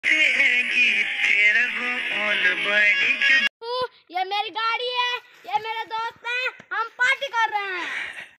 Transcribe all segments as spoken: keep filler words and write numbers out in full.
ये मेरी गाड़ी है, ये मेरे दोस्त हैं, हम पार्टी कर रहे हैं।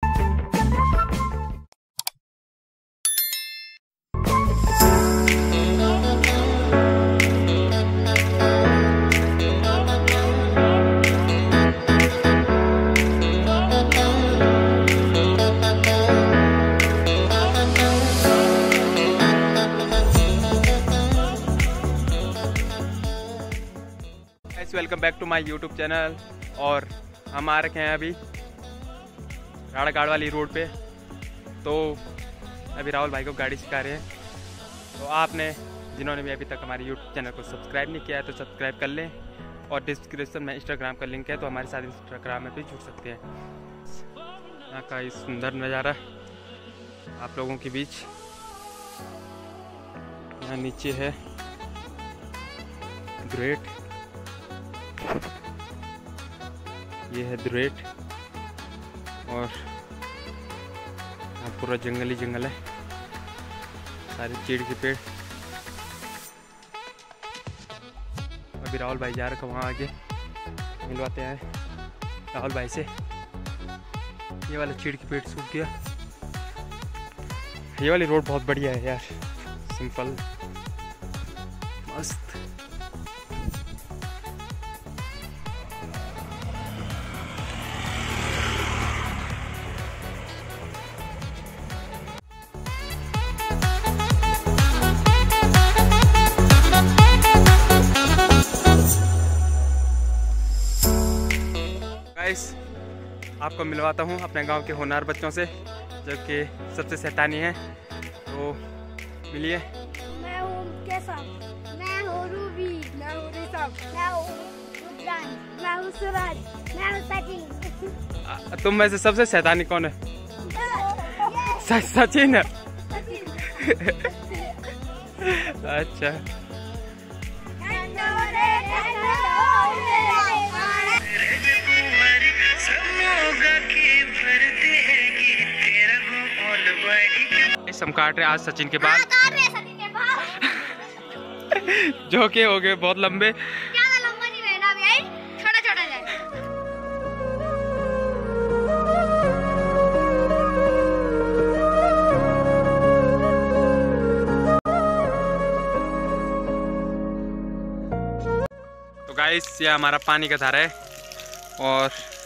Welcome back to my YouTube channel. और हम आ रखे हैं अभी राड़ागाड़ वाली रोड पे। तो अभी राहुल भाई को गाड़ी सिखा रहे हैं। तो आपने जिन्होंने भी अभी तक हमारे यूट्यूब चैनल को सब्सक्राइब नहीं किया है तो सब्सक्राइब कर लें, और डिस्क्रिप्शन में इंस्टाग्राम का लिंक है तो हमारे साथ इंस्टाग्राम में भी जुड़ सकते हैं। यहाँ का इस सुंदर नज़ारा आप लोगों के बीच। यहाँ नीचे है ग्रेट, ये है द्रेट, और यहाँ पूरा जंगल ही जंगल है, सारे चीड़ के पेड़। अभी राहुल भाई जा रहे वहाँ आगे, मिलवाते हैं राहुल भाई से। ये वाला चीड़ के पेड़ सूख गया। ये वाली रोड बहुत बढ़िया है यार, सिंपल मस्त। आपको मिलवाता हूँ अपने गांव के होनहार बच्चों से जो कि सबसे शैतानी है। तो मिलिए। मैं हूँ केशव, मैं हूँ रूबी, मैं हूँ ऋषभ, मैं हूँ रुद्रान, मैं हूँ सूरज, मैं हूँ सचिन। तुम में से सबसे शैतानी कौन है? सचिन है। अच्छा, हम काट रहे आज सचिन के बाल। काट रहे सचिन के बाल जो के हो गए बहुत लंबे। ज्यादा लंबा नहीं रहना भाई, छोटा छोटा जाए। तो गाइस ये हमारा पानी का धारा है, और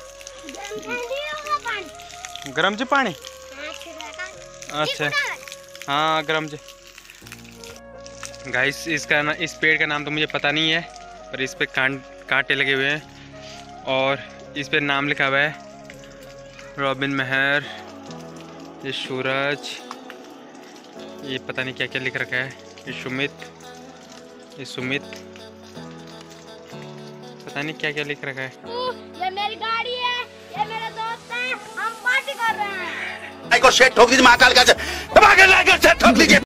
गरम जो पानी। अच्छा हाँ गरम जी। गाइस इसका ना, इस पेड़ का नाम तो मुझे पता नहीं है, पर इस पे कांट कांटे लगे हुए हैं, और इस पे नाम लिखा हुआ है रॉबिन मेहर, ये सूरज, ये पता नहीं क्या क्या लिख रखा है, ये सुमित, ये सुमित, पता नहीं क्या क्या लिख रखा है। ये मेरी गाड़ी है, ये मेरे दोस्त हैं, हम पार्टी कर रहे हैं। को शेट ठोक दीजिए, महाकाल का ठोक लीजिए।